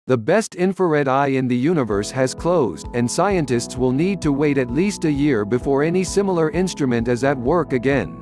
The best infrared eye in the universe has closed, and scientists will need to wait at least a year before any similar instrument is at work again.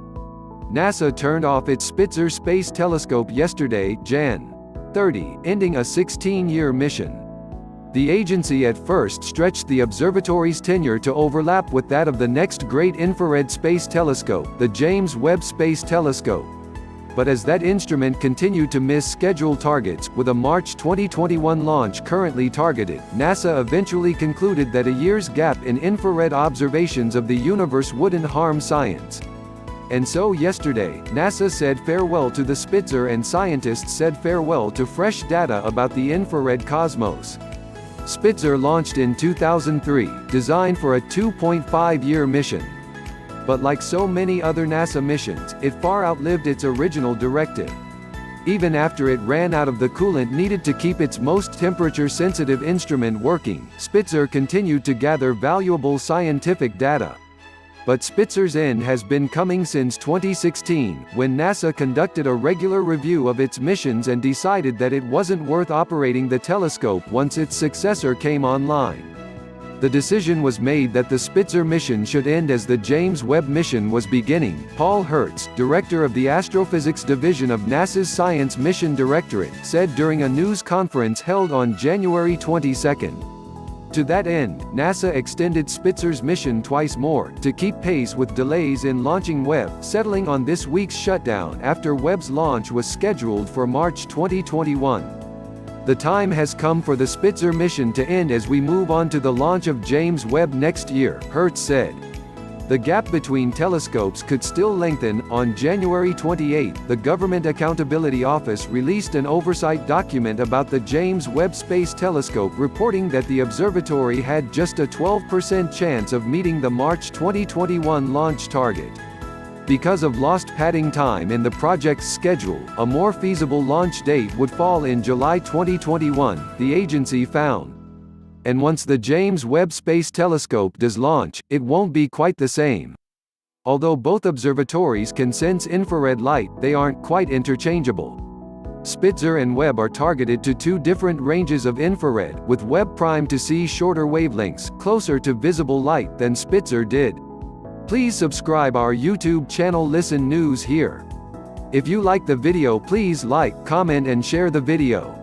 NASA turned off its Spitzer Space Telescope yesterday, Jan. 30, ending a 16-year mission. The agency at first stretched the observatory's tenure to overlap with that of the next great infrared space telescope, the James Webb Space Telescope. But as that instrument continued to miss scheduled targets, with a March 2021 launch currently targeted, NASA eventually concluded that a year's gap in infrared observations of the universe wouldn't harm science. And so yesterday, NASA said farewell to the Spitzer and scientists said farewell to fresh data about the infrared cosmos. Spitzer launched in 2003, designed for a 2.5-year mission. But like so many other NASA missions, it far outlived its original directive. Even after it ran out of the coolant needed to keep its most temperature-sensitive instrument working, Spitzer continued to gather valuable scientific data. But Spitzer's end has been coming since 2016, when NASA conducted a regular review of its missions and decided that it wasn't worth operating the telescope once its successor came online. The decision was made that the Spitzer mission should end as the James Webb mission was beginning. Paul Hertz, director of the Astrophysics Division of NASA's Science Mission Directorate, said during a news conference held on January 22. To that end, NASA extended Spitzer's mission twice more, to keep pace with delays in launching Webb, settling on this week's shutdown after Webb's launch was scheduled for March 2021. The time has come for the Spitzer mission to end as we move on to the launch of James Webb next year, Hertz said. The gap between telescopes could still lengthen. On January 28, the Government Accountability Office released an oversight document about the James Webb Space Telescope reporting that the observatory had just a 12% chance of meeting the March 2021 launch target. Because of lost padding time in the project's schedule, a more feasible launch date would fall in July 2021, the agency found. And once the James Webb Space Telescope does launch, it won't be quite the same. Although both observatories can sense infrared light, they aren't quite interchangeable. Spitzer and Webb are targeted to two different ranges of infrared, with Webb primed to see shorter wavelengths, closer to visible light than Spitzer did. Please subscribe our YouTube channel Listen News here. If you like the video, please like, comment and share the video.